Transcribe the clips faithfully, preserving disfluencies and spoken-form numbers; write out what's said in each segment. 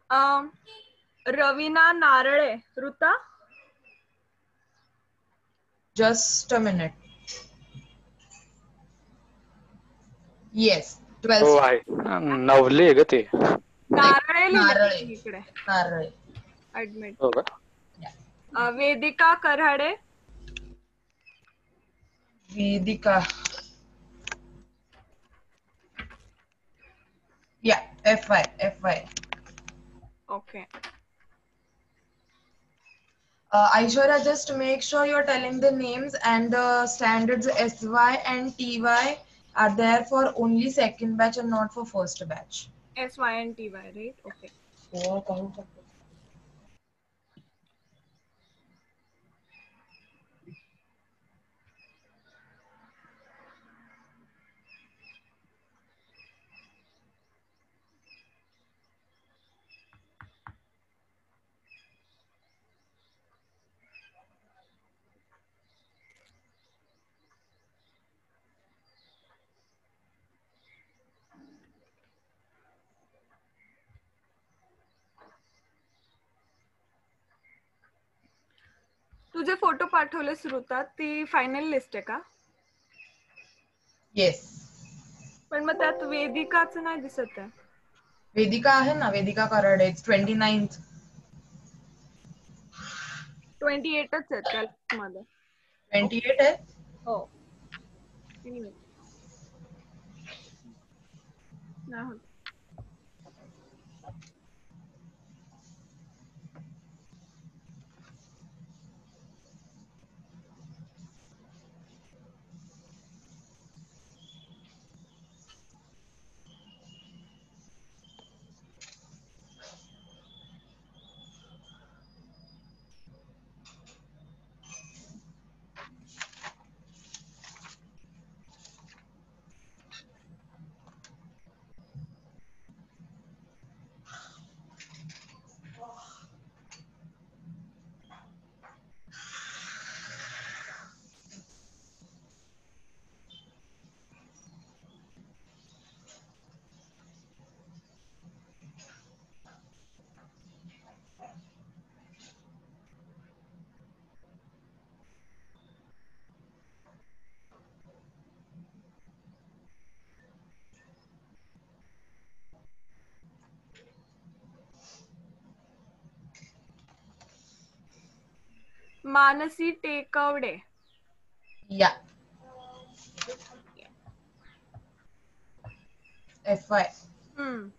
अम, रवीना नारळे, ऋता. Just a minute. Yes, twelve हो star. आहे. नवले आहे ग ते. नाही, नारळे लिहिलंय नारळे. मी इकडे. नारळे. ऍडमिट. हो का? Yeah. Vedika Karade. Vedika. Yeah, F Y, F Y. Okay. Uh, Aishwarya, just make sure you're telling the names and the standards S Y and T Y are there for only second batch and not for first batch. S Y N T Y right. Okay. Oh, कहूँ का? तुझे photo पाठवलेस ऋता, ती final list आहे का? Yes. पण मग त्यात वेदिकाचं नाही दिसत आहे. वेदिका आहे ना, वेदिका कराडे. It's twenty-ninth. ट्वेंटी एटच आहेत त्या लिस्ट मध्ये. twenty-eight है? हो. Anyway. नाही होत. Mansi Tekawade. Yeah. F Y. Hmm.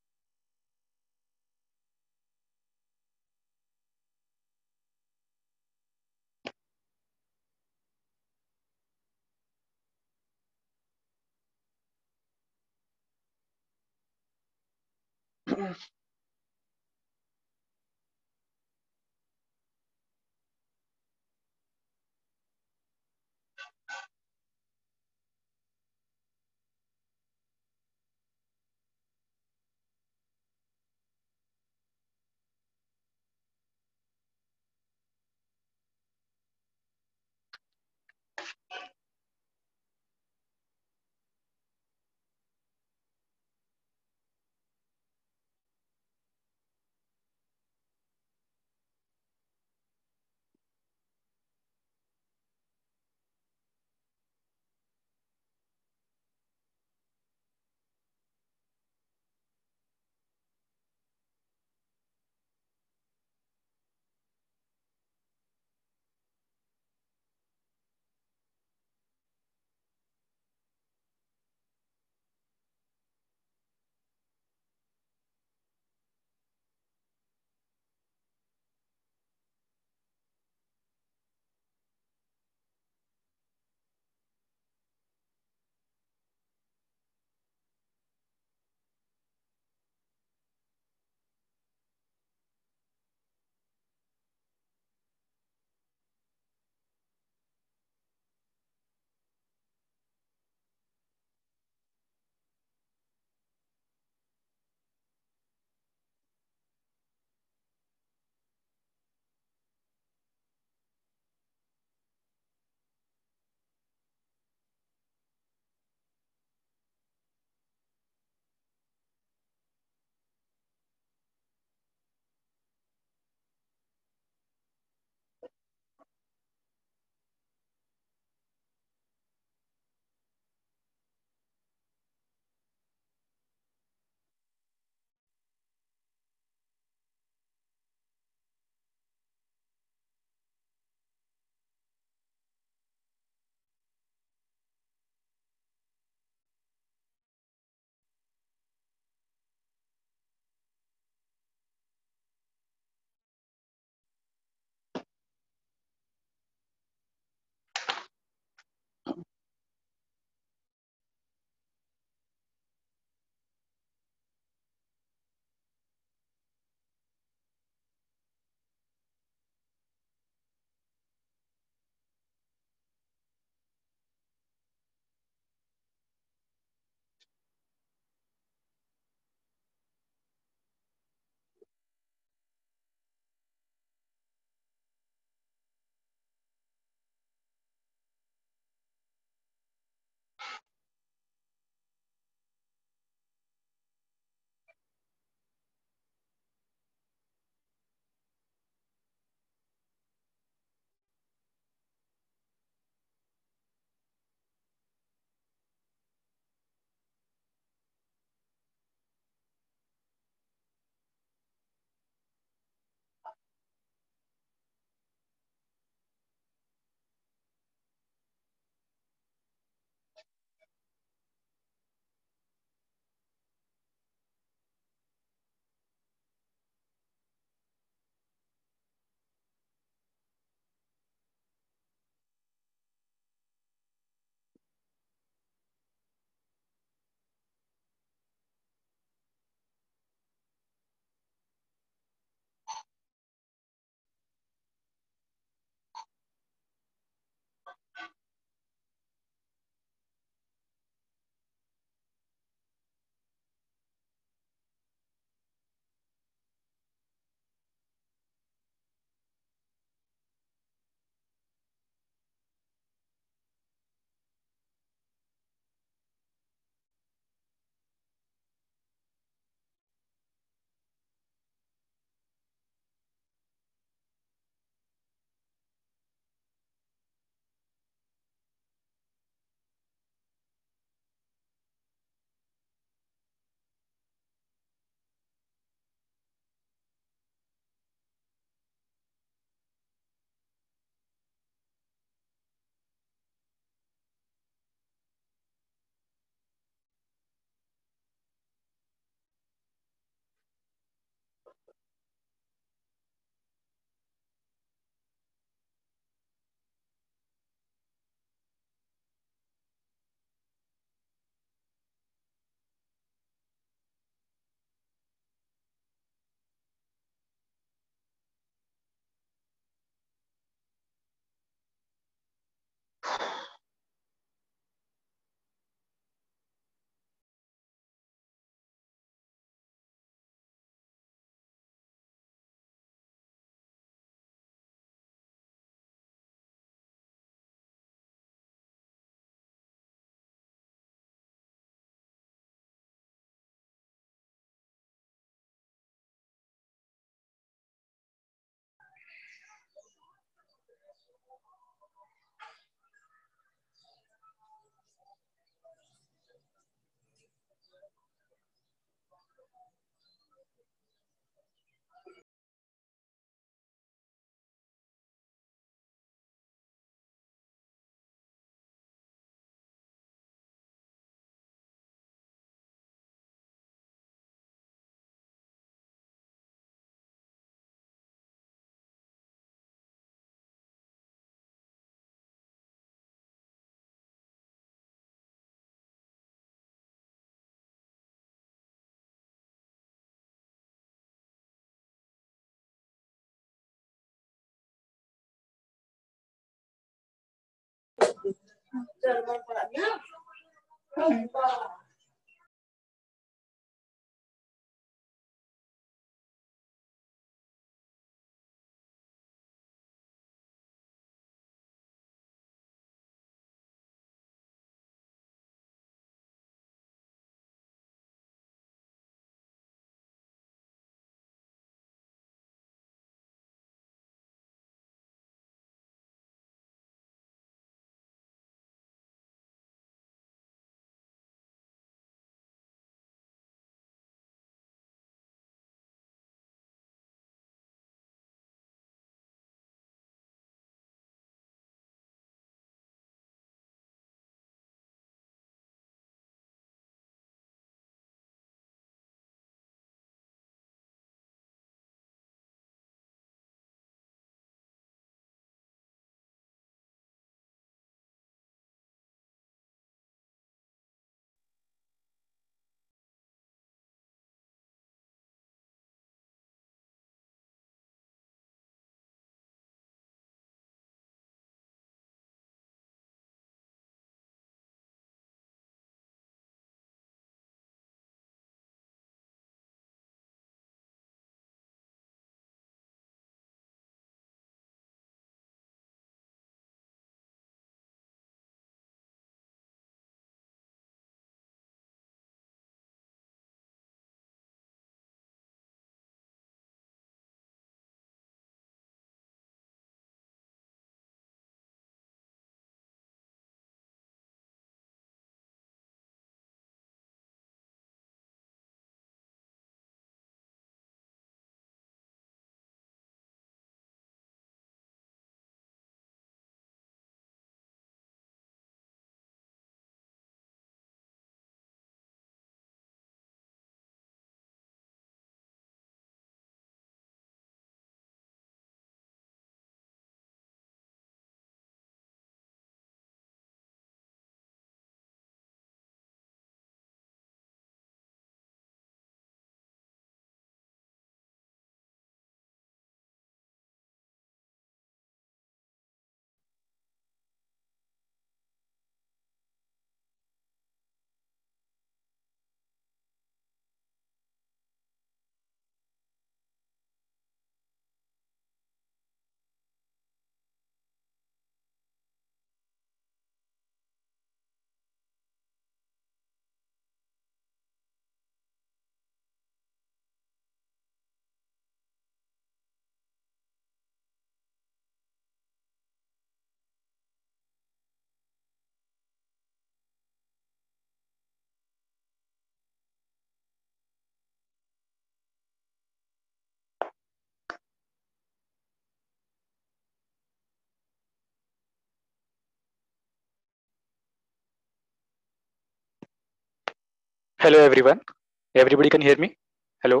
Hello, everyone. Everybody can hear me? Hello?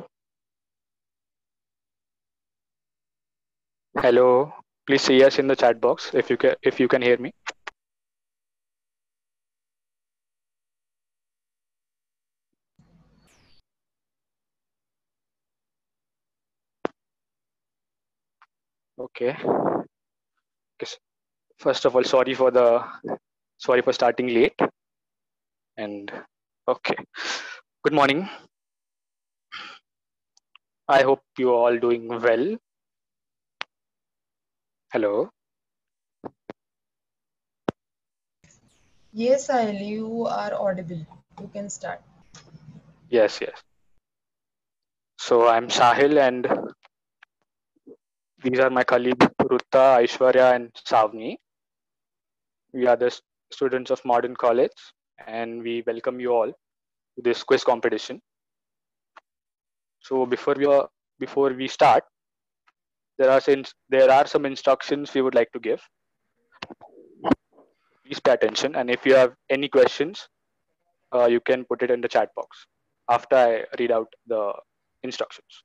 Hello? Please say yes in the chat box if you can, if you can hear me. Okay. Okay, s- First of all, sorry for the sorry for starting late. And okay. Good morning. I hope you are all doing well. Hello. Yes, Sahil, you are audible. You can start. Yes, yes. So I'm Sahil, and these are my colleagues Ruta, Aishwarya, and Savni. We are the s- students of Modern College, and we welcome you all to this quiz competition. So before we uh, before we start, there are some, there are some instructions we would like to give. Please pay attention, and if you have any questions, uh, you can put it in the chat box after I read out the instructions.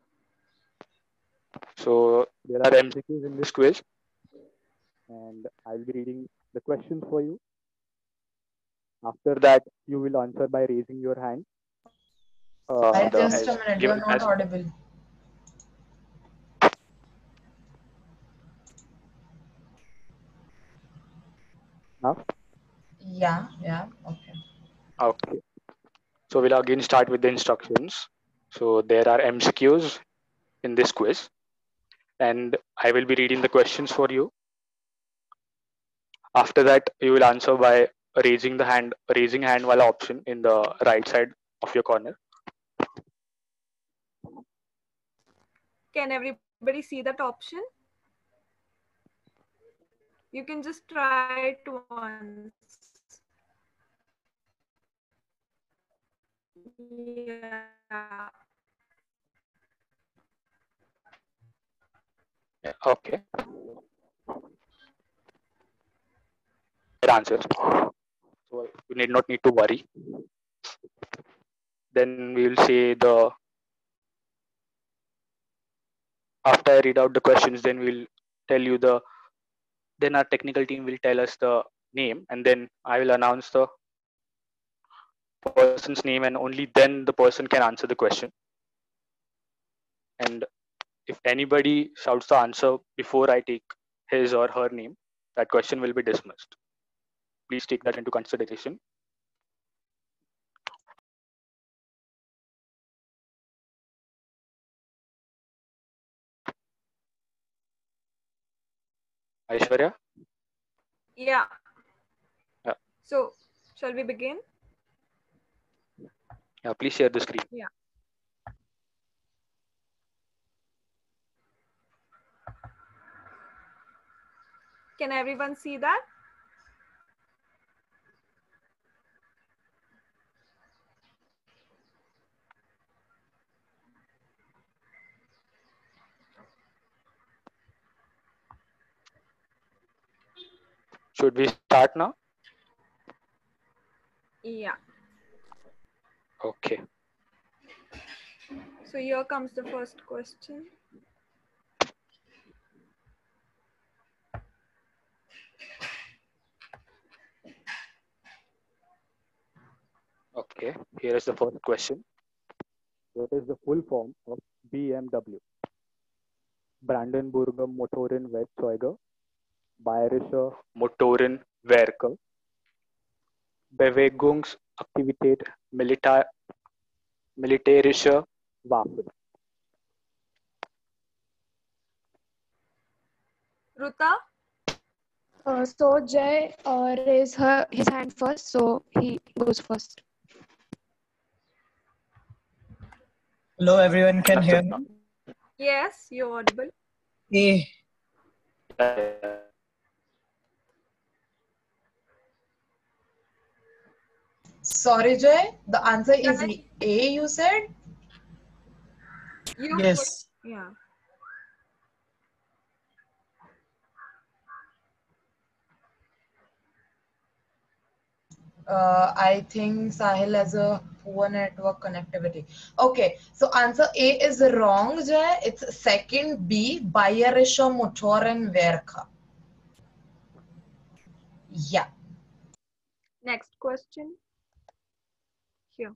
So there are M C Qs in this quiz, and I'll be reading the questions for you. After that, you will answer by raising your hand. Uh, the, Just a as minute, you're given not as audible. now. Yeah, yeah, okay. Okay. So we'll again start with the instructions. So there are M C Qs in this quiz, and I will be reading the questions for you. After that, you will answer by raising the hand, raising hand wala option in the right side of your corner. Can everybody see that option? You can just try it once. Yeah. Okay. It answers. So you need not need to worry. Then we will say the after I read out the questions, then we'll tell you the then our technical team will tell us the name, and then I will announce the person's name, and only then the person can answer the question. And if anybody shouts the answer before I take his or her name, that question will be dismissed. Please take that into consideration. Aishwarya? Yeah. Yeah. So, shall we begin? Yeah, please share the screen. Yeah. Can everyone see that? Should we start now? Yeah. Okay. So here comes the first question. Okay. Here is the first question. What is the full form of B M W? Brandenburger Motorenwerkzeuge, Bayerische Motorenwerke, Bewegungsaktivität Milita militärische Waffen. Ruta? Uh, so Jay uh, raised her his hand first, so he goes first. Hello, everyone can hear me. Yes, you're audible. A. Sorry, Jay, the answer is A, you said? You Yes. put, yeah. Uh, I think Sahil has a poor network connectivity. Okay, so answer A is wrong, Jay. It's second B, Bayerische Motorenwerke. Yeah. Next question. Here.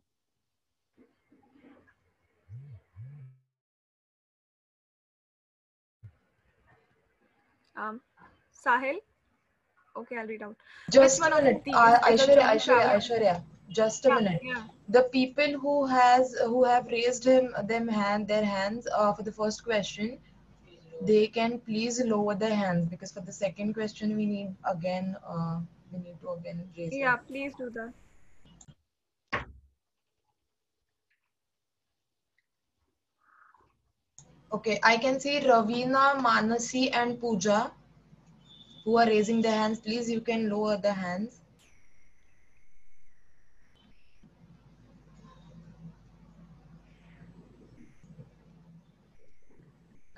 Um, Sahil? Okay, I'll read out. Just Which a one of minute. these Uh, is a Aishwarya, German Aishwarya, travel- Aishwarya. Just a Yeah, minute. yeah. The people who has who have raised him them hand their hands uh, for the first question, they can please lower their hands because for the second question we need again uh, we need to again raise Yeah, it. please do that. Okay, I can see Ravina, Manasi, and Pooja who are raising their hands. Please, you can lower the hands.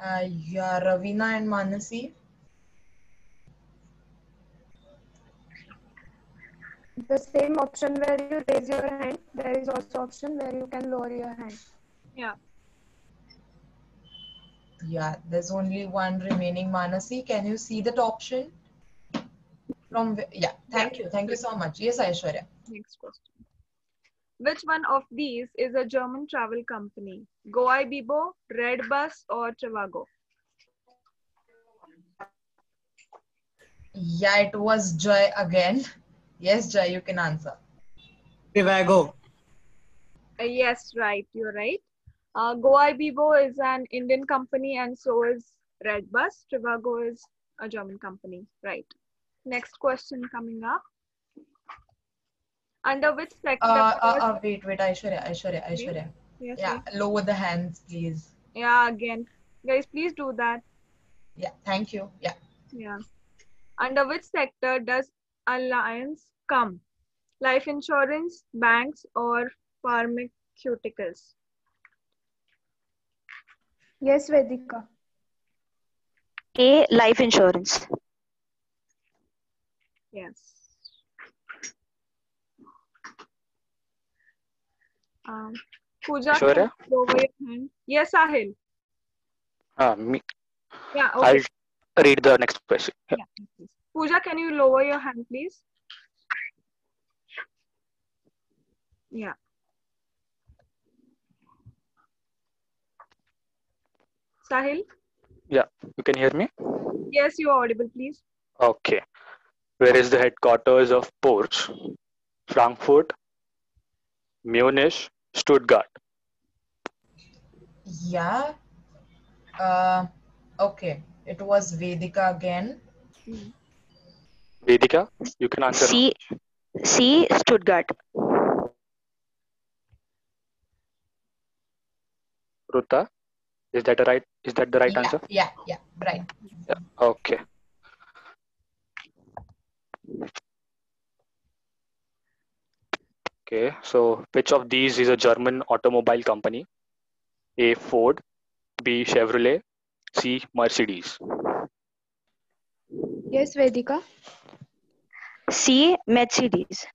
Uh, yeah, Ravina and Manasi. The same option where you raise your hand, there is also option where you can lower your hand. Yeah. Yeah, there's only one remaining. Manasi, can you see that option? From wh- yeah, thank you, thank you so much. Yes, Aishwarya. Next question. Which one of these is a German travel company? Goibibo, Redbus, or Trivago? Yeah, it was Joy again. Yes, Joy, you can answer. Trivago. Uh, yes, right. You're right. Uh, Goibibo is an Indian company, and so is Redbus. Trivago is a German company. Right. Next question coming up. Under which sector? Uh, uh, uh wait, wait, Aishwarya, Aishwarya, Aishwarya. Yes, Yeah, yes. lower the hands, please. Yeah, again. Guys, please do that. Yeah, thank you. Yeah. Yeah. Under which sector does Alliance come? Life insurance, banks, or pharmaceuticals? Yes, Vedika. A. Life insurance. Yes. Um, Pooja, can Aishwarya? you lower your hand? Yes, Sahil. Ah, me. Yeah, okay. I'll read the next question. Yeah. Yeah, please. Pooja, can you lower your hand, please? Yeah. Sahil? Yeah, you can hear me? Yes, you are audible, please. Okay. Where is the headquarters of Porsche? Frankfurt, Munich, Stuttgart. Yeah. Uh, okay. It was Vedika again. Hmm. Vedika, you can answer now. C. C. Stuttgart. Ruta, is that a right? Is that the right Yeah, answer? yeah, yeah, right. Yeah. Okay. Okay. So, which of these is a German automobile company? A. Ford, B. Chevrolet, C. Mercedes. Yes, Vedika. C. Mercedes.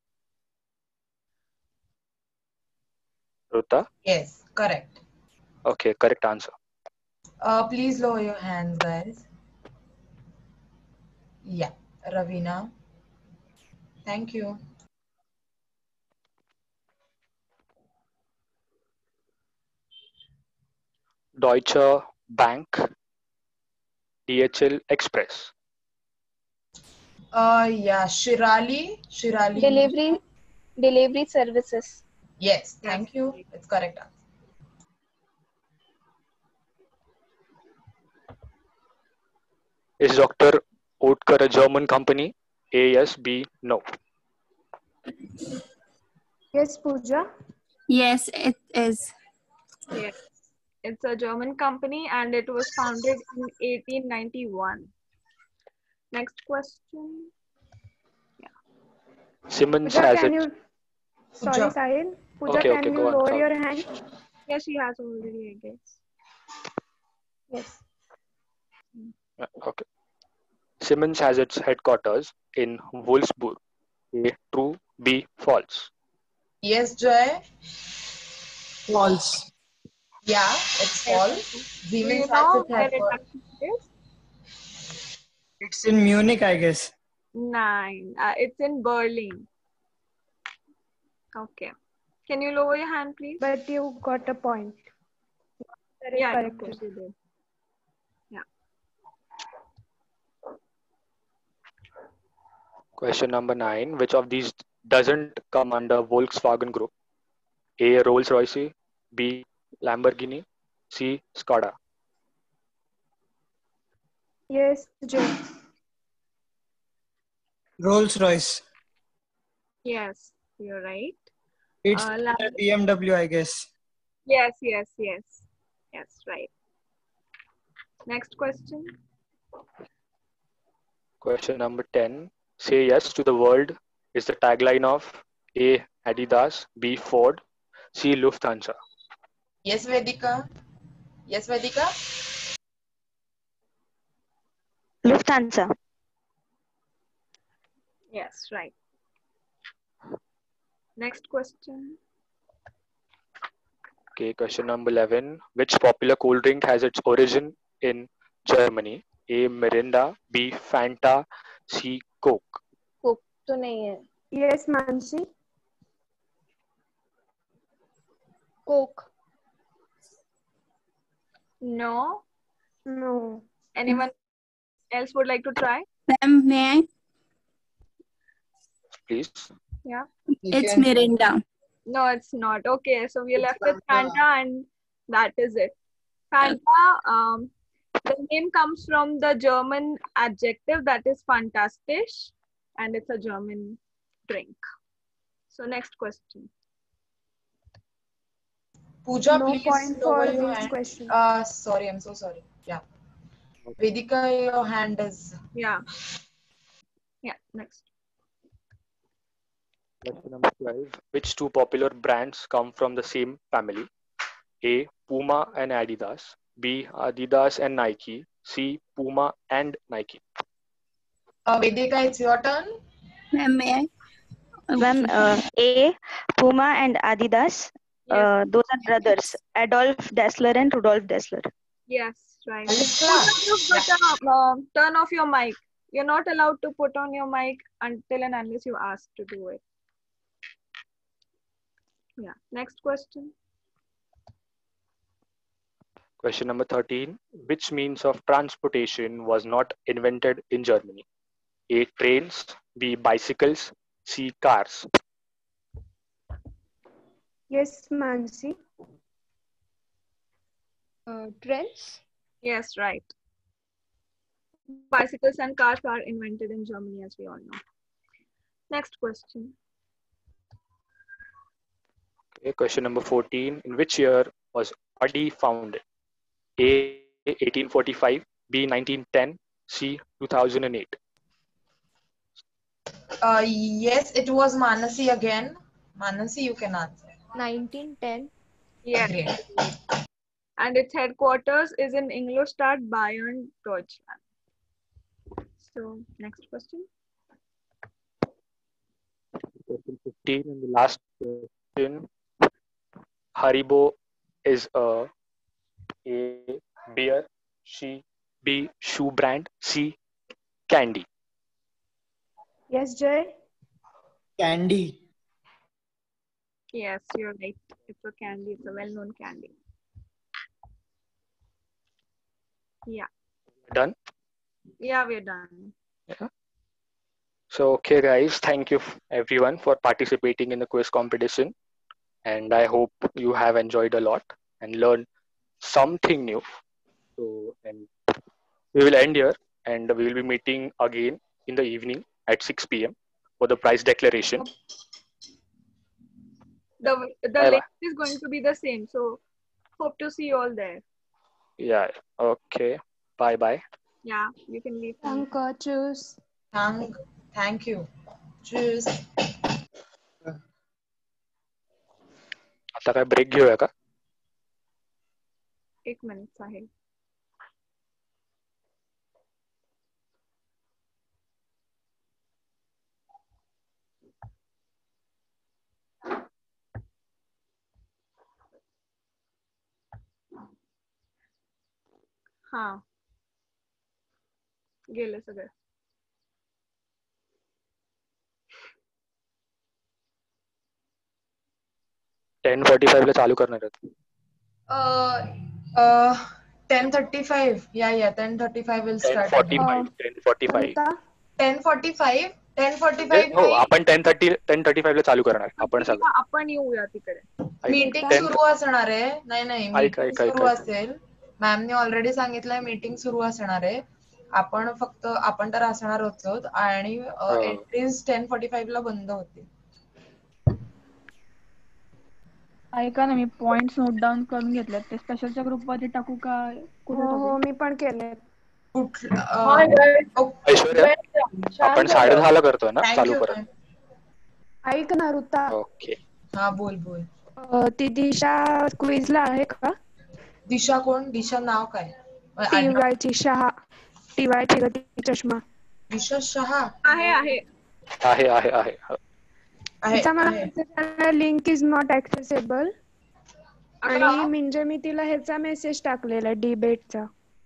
Ruta? Yes, correct. Okay, correct answer. Uh, please lower your hands, guys. Yeah, Ravina. Thank you. Deutsche Bank, D H L Express. Uh, yeah, Shirali. Shirali. Delivery, delivery services. Yes, thank you. It's correct answer. Is Doctor Oetker a German company? A. Yes, B. No. Yes, Pooja. Yes, it is. Yes. It's a German company and it was founded in eighteen ninety-one. Next question. Siemens Pooja, has can its. you? Sorry, Pooja. Sahil. Pooja, Okay, can okay, you go on. lower Sorry. your hand? Yes, she has already, I guess. Yes. Uh, Okay. Siemens has its headquarters in Wolfsburg. A. True. B. False. Yes, Joy. False. Yeah, it's false. Do you Siemens has know its where it headquarters. actually is? It's in Munich, I guess. Nine. Uh, it's in Berlin. Okay. Can you lower your hand, please? But you got a point. Very Yeah, of correct. course you did. Yeah. Question number nine. Which of these doesn't come under Volkswagen Group? A. Rolls Royce. B. Lamborghini. C. Skoda. Yes, Jay. Rolls Royce. Yes, you're right. It's Uh, under Lam- B M W, I guess. yes, yes, yes. Yes, right. Next question. Question number ten. Say yes to the world is the tagline of A. Adidas. B. Ford. C. Lufthansa. Yes, Vedika. Yes, Vedika. stanza. Yes, right. Next question. Okay, question number eleven. Which popular cold drink has its origin in Germany? A. Mirinda, B. Fanta, C. Coke. Coke तो नहीं है. Yes, Mansi. Coke. No. No. Anyone else would like to try? Ma'am, may I? Please. Yeah. It's Mirinda. No, it's not. Okay, so we're It's left with Fanta. Fanta, and that is it. Fanta, um, the name comes from the German adjective that is fantastisch, and it's a German drink. So next question. Pooja, No please point lower for your this hand. question. Uh, sorry, I'm so sorry. Yeah. Vedika, your hand is. Yeah. Yeah, next. Question number twelve. Which two popular brands come from the same family? A. Puma and Adidas. B. Adidas and Nike. C. Puma and Nike. Uh, Vedika, it's your turn. Ma'am, may I? Ma'am, uh, A. Puma and Adidas. Yes. Uh, those are brothers, Adolf Dassler and Rudolf Dassler. Yes, right. Alisa. Pooja, you've got to uh, turn off your mic. You're not allowed to put on your mic until and unless you ask to do it. Yeah. Next question. Question number thirteen. Which means of transportation was not invented in Germany? A. Trains. B. Bicycles. C. Cars. Yes, Mansi. Uh, trends. Yes, right. Bicycles and cars are invented in Germany, as we all know. Next question. Okay, question number fourteen. In which year was Audi founded? A. eighteen forty-five. B. nineteen ten. C. two thousand eight. Uh, yes, it was Manasi again. Manasi, you can answer. nineteen ten. Yes. Great. And its headquarters is in Ingolstadt, Bayern, Deutschland. So, next question. Question fifteen and the last question. Haribo is a A. beer, C. B. shoe brand, C. candy. Yes, Jay. Candy. Yes, you're right. It's a candy. It's a well-known candy. Yeah. Done? Yeah, we're done. Yeah. So, okay, guys, thank you f- everyone for participating in the quiz competition. And I hope you have enjoyed a lot and learned something new. So, and we will end here and we will be meeting again in the evening at six p m for the prize declaration. The, the Bye-bye. link is going to be the same. So, hope to see you all there. Yeah, okay. Bye bye. Yeah, you can leave. now. Danke, tschüss. Thank, thank you. Tschüss. आता काय break घेऊया का? एक minute साहिल. हा. गेले सगळे. Ten forty five ला चालू करणार आहेत. Uh, uh, ten thirty-five. Yeah, yeah, ten thirty-five will ten start. Forty again. Five ten forty five Ruta? ten forty-five. ten forty-five. हो आपण ten thirty ten thirty five ला चालू करणार आपण सगळं. किंवा आपण येऊया तिकडे. मीटिंग टेन सुरू असणार आहे. नाही नाही ऐक, मीटिंग ऐक, ऐक, सुरू ऐक. असेल. मॅमने ऑलरेडी सांगितलंय मीटिंग सुरू असणार आहे. आपण फक्त आपण तर असणार आहोत आणि एंट्रीज टेन फोर्टी फाईव्ह ला बंद होते. ऐका ना मी पॉइंट्स नोट डाऊन करून घेतल्यात ते स्पेशलच्या ग्रुपमध्ये टाकू का कुठे हो टाकू? हो मी पण केले. कुठलं अं, ओके. ऐश्वर्या आपण साडे दहाला करतोय ना Thank चालू you, परत. ma'am. ऐक ना ऋता, ओके. हा बोल बोल. अं, ती दिशा क्विजला आहे का? दिशा कोण? दिशा नाव काय? ती गायची शहा. टीवाय फिरती चष्मा. विश्वास शहा आहे आहे आहे आहे आहे आहे तिचा मला आहे. मेसेज आला लिंक इज नॉट ऍक्सेसेबल. आणि म्हणजे मी तिला ह्याचा मेसेज टाकलेला डिबेटचा,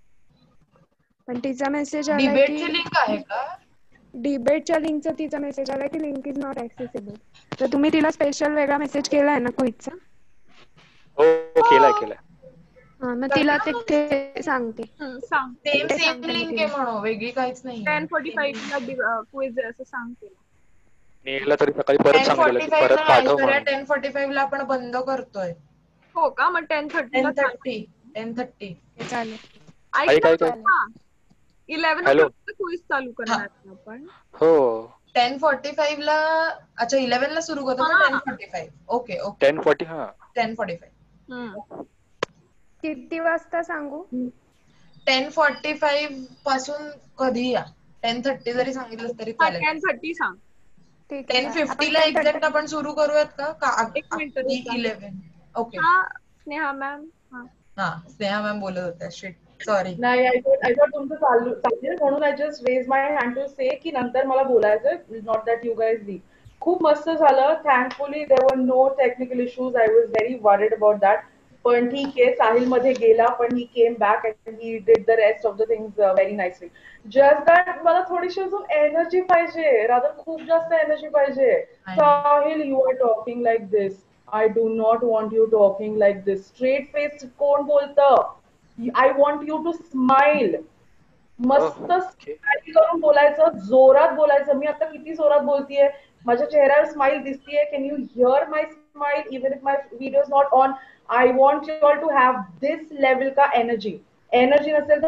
पण तिचा मेसेज आला की डिबेटची लिंक आहे का? डिबेटच्या लिंकचा तिचा मेसेज आला की लिंक इज नॉट ऍक्सेसेबल. तर तुम्ही तिला स्पेशल वेगळा मेसेज केलाय ना क्विजचा? हो हो, केलाय केलाय. हा मग तिला ते ते सांगते. हम्म, सांग सेम ते सेम सांगते मी लिंक तिला. आहे म्हणून वेगळी काहीच नाही. टेन फोर्टी फाईव्ह ला क्विज आहे असं सांग तिला. नेहला तरी सकाळी परत टेन सांगितलं फोर्टी की फाईव्ह परत ला पाठव ऐश्वर्या म्हणून. टेन फोर्टी फाईव्ह ला आपण बंद करतोय. हो का? मग टेन थर्टी ला टेन थर्टी टेन थर्टी चालेल. ऐक ऐक ऐक. Eleven hello. क्विज चालू करणार आहे आपण. हो टेन फोर्टी फाईव्ह ला अच्छा इलेव्हन ला सुरू करतो का? हा. Ten forty five okay okay ten forty हा टेन फोर्टी फाईव्ह हम्म. किती वाजता सांगू? टेन फोर्टी फाईव्ह पासून कधी या टेन थर्टी जरी सांगितलं तरी हा चालेल. टेन थर्टी सांग. ठीक टेन आहे. फिफ्टी ला एक्झॅक्ट आपण सुरू करूयात का? का एक मिनिट इलेव्हन ओके हा स्नेहा मॅम. हा हा स्नेहा मॅम बोलत होत्या. Shit sorry. नाही आय थॉट आय थॉट तुमचं चालू चालेल म्हणून I just raise my hand to say की नंतर मला बोलायचं not that you guys leave. खूप मस्त झालं. Thankfully there were no technical issues. I was very worried about that. पण ठीक आहे साहिल मध्ये गेला पण he came back and he did the rest of the things very nicely. Just that मला थोडीशी अजून एनर्जी पाहिजे. रादर खूप जास्त एनर्जी पाहिजे. Sahil you are talking like this. I do not want you talking like this. Straight face कोण बोलतं? I want you to smile. मस्त स्माइल करून बोलायचं, जोरात बोलायचं. मी आता किती जोरात बोलतीये, माझ्या चेहऱ्यावर स्माइल दिसतीये. Can you hear my smile even if my video is not on? I want you all to have this level का एनर्जी. एनर्जी नसेल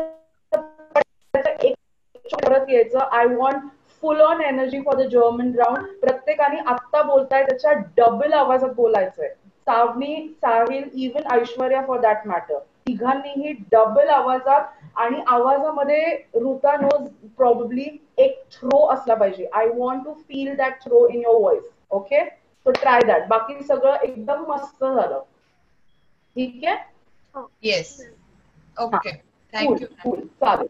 तर एक परत यायचं. I want full on energy for the German round. प्रत्येकाने आत्ता बोलताय त्याच्या डबल आवाजात बोलायचंय. Savani, Sahil, even Aishwarya for that matter. तिघांनीही डबल आवाजात आणि आवाजामध्ये ऋता नोज प्रॉब्ली एक थ्रो असला पाहिजे. I want to feel that throw in your voice. Okay so try that. बाकी सगळं एकदम मस्त झालं. ठीक आहे. Yes okay thank you. चालेल.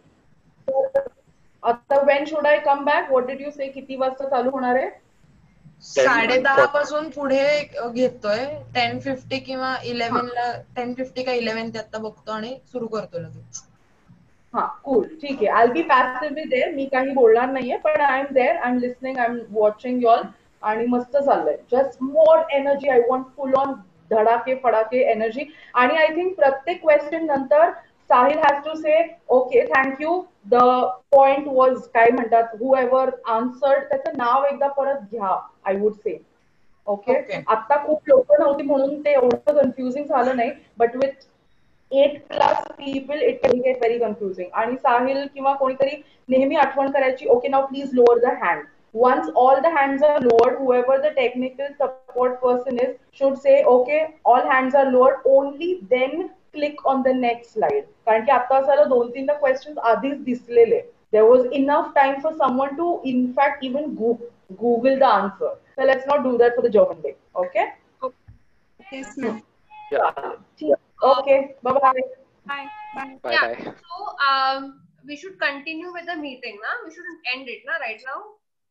आता when should I come back? What did you say? किती वाजता चालू होणार आहे? साडे दहा पासून पुढे घेतोय. टेन फिफ्टी किंवा इलेव्हन ला टेन फिफ्टी का इलेव्हन ते आता बघतो आणि सुरू करतो लगेच. हा कूल ठीक आहे. I be passively there. मी काही बोलणार नाहीये पण I am there. I am listening. I am watching you all. आणि मस्त चाललंय. Just more energy. I want full on धडाके फडाके एनर्जी. आणि आय थिंक प्रत्येक क्वेश्चन नंतर Sahil has to say okay thank you. The point was काय म्हणतात हु एव्हर आन्सर्ड त्याचं नाव एकदा परत घ्या. I would say okay. आता खूप लोक नव्हती म्हणून ते एवढं कन्फ्युजिंग झालं नाही. But with eight plus people it can get very confusing. आणि साहिल किंवा कोणीतरी नेहमी आठवण करायची ओके नाव please lower the hand. Once all the hands are lowered, whoever the technical support person is should say, okay, all hands are lowered. Only then click on the next slide. कारण की आता झालं दोन तीनदा questions आधीच दिसलेले. There was enough time for someone to, in fact, even Google the answer. So let's not do that for the German day. Okay? Yes, ma'am. Yeah. Okay. Bye bye. Bye. Bye Yeah. bye. So um, we should continue with the meeting, na? We shouldn't end it, na? Right now.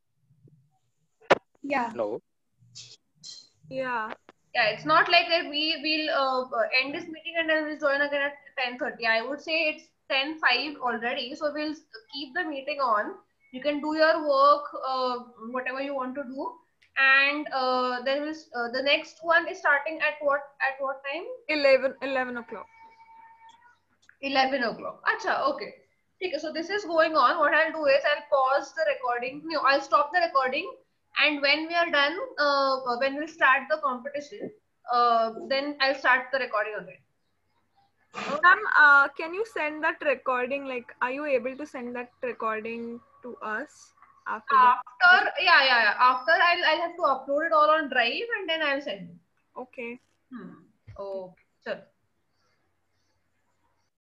Yeah. No. Yeah. Yeah, it's not like that we will uh, end this meeting and then we'll join again at ten thirty. I would say it's ten five already. So we'll keep the meeting on. You can do your work, uh, whatever you want to do. And uh, then we'll, uh, the next one is starting at what at what time? eleven eleven o'clock. eleven o'clock. Acha, okay. Okay, so this is going on. What I'll do is I'll pause the recording. No, I'll stop the recording. And when we are done, uh, when we start the competition, uh, then I'll start the recording again. Ma'am, uh, can you send that recording? Like, are you able to send that recording to us after? After, yeah, yeah, yeah. After, I'll, I'll have to upload it all on Drive and then I'll send it. Okay. Hmm. Okay. Sure.